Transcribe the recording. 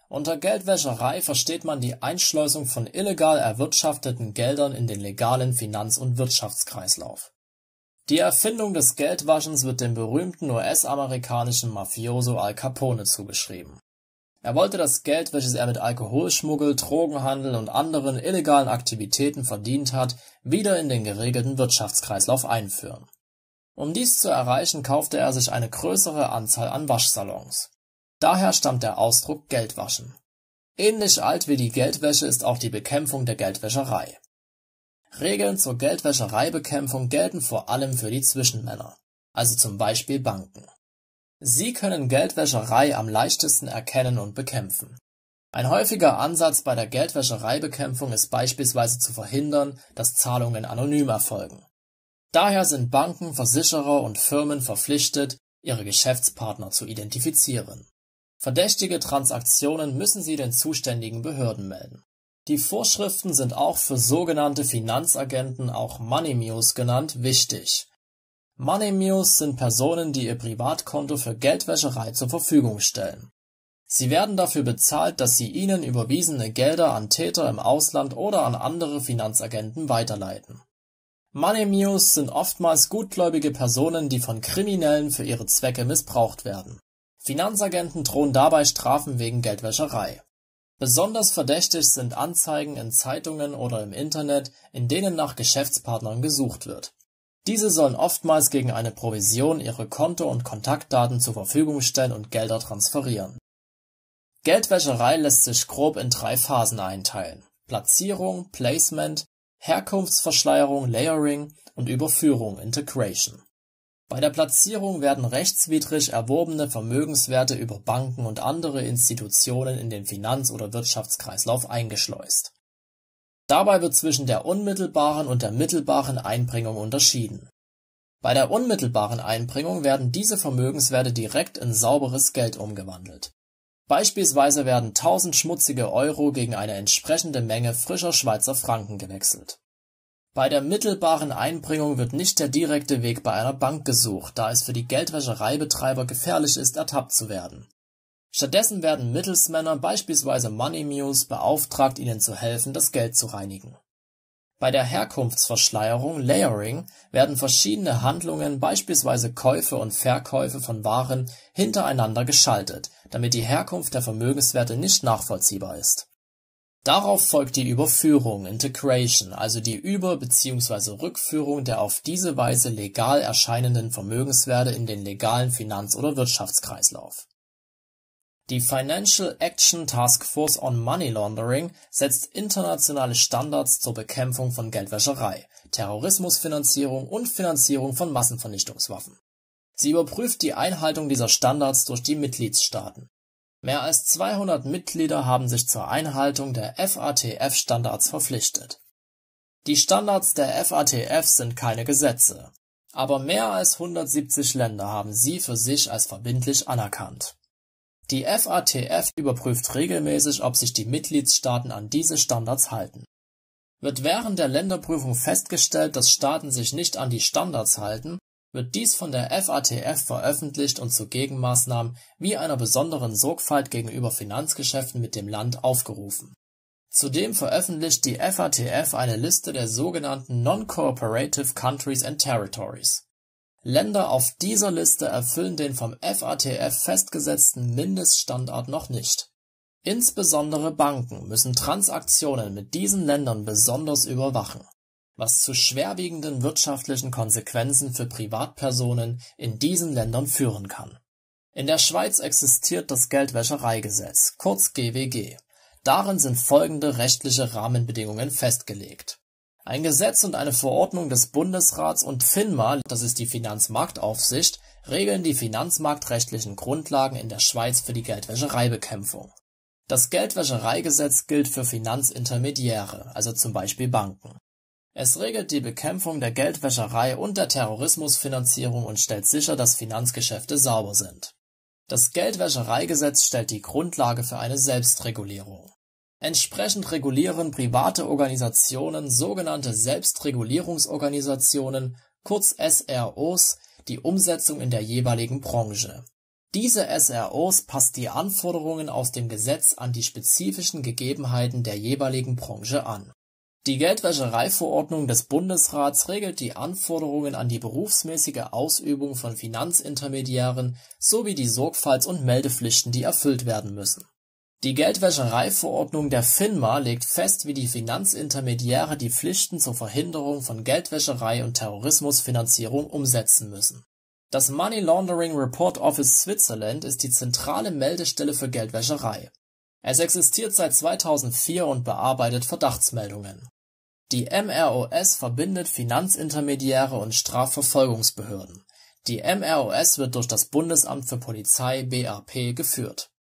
Unter Geldwäscherei versteht man die Einschleusung von illegal erwirtschafteten Geldern in den legalen Finanz- und Wirtschaftskreislauf. Die Erfindung des Geldwaschens wird dem berühmten US-amerikanischen Mafioso Al Capone zugeschrieben. Er wollte das Geld, welches er mit Alkoholschmuggel, Drogenhandel und anderen illegalen Aktivitäten verdient hat, wieder in den geregelten Wirtschaftskreislauf einführen. Um dies zu erreichen, kaufte er sich eine größere Anzahl an Waschsalons. Daher stammt der Ausdruck Geldwaschen. Ähnlich alt wie die Geldwäsche ist auch die Bekämpfung der Geldwäscherei. Regeln zur Geldwäschereibekämpfung gelten vor allem für die Zwischenmänner, also zum Beispiel Banken. Sie können Geldwäscherei am leichtesten erkennen und bekämpfen. Ein häufiger Ansatz bei der Geldwäschereibekämpfung ist beispielsweise zu verhindern, dass Zahlungen anonym erfolgen. Daher sind Banken, Versicherer und Firmen verpflichtet, ihre Geschäftspartner zu identifizieren. Verdächtige Transaktionen müssen sie den zuständigen Behörden melden. Die Vorschriften sind auch für sogenannte Finanzagenten, auch Money Mules genannt, wichtig. Money Mules sind Personen, die ihr Privatkonto für Geldwäscherei zur Verfügung stellen. Sie werden dafür bezahlt, dass sie ihnen überwiesene Gelder an Täter im Ausland oder an andere Finanzagenten weiterleiten. Money Mules sind oftmals gutgläubige Personen, die von Kriminellen für ihre Zwecke missbraucht werden. Finanzagenten drohen dabei Strafen wegen Geldwäscherei. Besonders verdächtig sind Anzeigen in Zeitungen oder im Internet, in denen nach Geschäftspartnern gesucht wird. Diese sollen oftmals gegen eine Provision ihre Konto- und Kontaktdaten zur Verfügung stellen und Gelder transferieren. Geldwäscherei lässt sich grob in 3 Phasen einteilen: Platzierung, Placement, Herkunftsverschleierung, Layering und Überführung, Integration. Bei der Platzierung werden rechtswidrig erworbene Vermögenswerte über Banken und andere Institutionen in den Finanz- oder Wirtschaftskreislauf eingeschleust. Dabei wird zwischen der unmittelbaren und der mittelbaren Einbringung unterschieden. Bei der unmittelbaren Einbringung werden diese Vermögenswerte direkt in sauberes Geld umgewandelt. Beispielsweise werden 1000 schmutzige Euro gegen eine entsprechende Menge frischer Schweizer Franken gewechselt. Bei der mittelbaren Einbringung wird nicht der direkte Weg bei einer Bank gesucht, da es für die Geldwäschereibetreiber gefährlich ist, ertappt zu werden. Stattdessen werden Mittelsmänner, beispielsweise Money Mules, beauftragt, ihnen zu helfen, das Geld zu reinigen. Bei der Herkunftsverschleierung, Layering, werden verschiedene Handlungen, beispielsweise Käufe und Verkäufe von Waren, hintereinander geschaltet, damit die Herkunft der Vermögenswerte nicht nachvollziehbar ist. Darauf folgt die Überführung, Integration, also die Über- bzw. Rückführung der auf diese Weise legal erscheinenden Vermögenswerte in den legalen Finanz- oder Wirtschaftskreislauf. Die Financial Action Task Force on Money Laundering setzt internationale Standards zur Bekämpfung von Geldwäscherei, Terrorismusfinanzierung und Finanzierung von Massenvernichtungswaffen. Sie überprüft die Einhaltung dieser Standards durch die Mitgliedstaaten. Mehr als 200 Mitglieder haben sich zur Einhaltung der FATF-Standards verpflichtet. Die Standards der FATF sind keine Gesetze, aber mehr als 170 Länder haben sie für sich als verbindlich anerkannt. Die FATF überprüft regelmäßig, ob sich die Mitgliedstaaten an diese Standards halten. Wird während der Länderprüfung festgestellt, dass Staaten sich nicht an die Standards halten, wird dies von der FATF veröffentlicht und zu Gegenmaßnahmen wie einer besonderen Sorgfalt gegenüber Finanzgeschäften mit dem Land aufgerufen. Zudem veröffentlicht die FATF eine Liste der sogenannten Non-Cooperative Countries and Territories. Länder auf dieser Liste erfüllen den vom FATF festgesetzten Mindeststandard noch nicht. Insbesondere Banken müssen Transaktionen mit diesen Ländern besonders überwachen, was zu schwerwiegenden wirtschaftlichen Konsequenzen für Privatpersonen in diesen Ländern führen kann. In der Schweiz existiert das Geldwäschereigesetz, kurz GWG. Darin sind folgende rechtliche Rahmenbedingungen festgelegt. Ein Gesetz und eine Verordnung des Bundesrats und FINMA, das ist die Finanzmarktaufsicht, regeln die finanzmarktrechtlichen Grundlagen in der Schweiz für die Geldwäschereibekämpfung. Das Geldwäschereigesetz gilt für Finanzintermediäre, also zum Beispiel Banken. Es regelt die Bekämpfung der Geldwäscherei und der Terrorismusfinanzierung und stellt sicher, dass Finanzgeschäfte sauber sind. Das Geldwäschereigesetz stellt die Grundlage für eine Selbstregulierung. Entsprechend regulieren private Organisationen, sogenannte Selbstregulierungsorganisationen, kurz SROs, die Umsetzung in der jeweiligen Branche. Diese SROs passt die Anforderungen aus dem Gesetz an die spezifischen Gegebenheiten der jeweiligen Branche an. Die Geldwäschereiverordnung des Bundesrats regelt die Anforderungen an die berufsmäßige Ausübung von Finanzintermediären sowie die Sorgfalts- und Meldepflichten, die erfüllt werden müssen. Die Geldwäschereiverordnung der FINMA legt fest, wie die Finanzintermediäre die Pflichten zur Verhinderung von Geldwäscherei und Terrorismusfinanzierung umsetzen müssen. Das Money Laundering Report Office Switzerland ist die zentrale Meldestelle für Geldwäscherei. Es existiert seit 2004 und bearbeitet Verdachtsmeldungen. Die MROS verbindet Finanzintermediäre und Strafverfolgungsbehörden. Die MROS wird durch das Bundesamt für Polizei (BAP) geführt